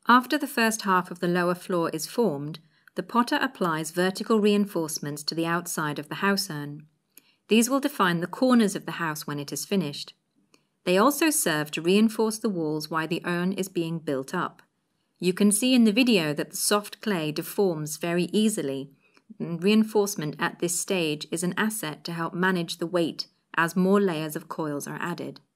After the first half of the lower floor is formed, the potter applies vertical reinforcements to the outside of the house urn. These will define the corners of the house when it is finished. They also serve to reinforce the walls while the urn is being built up. You can see in the video that the soft clay deforms very easily, and reinforcement at this stage is an asset to help manage the weight as more layers of coils are added.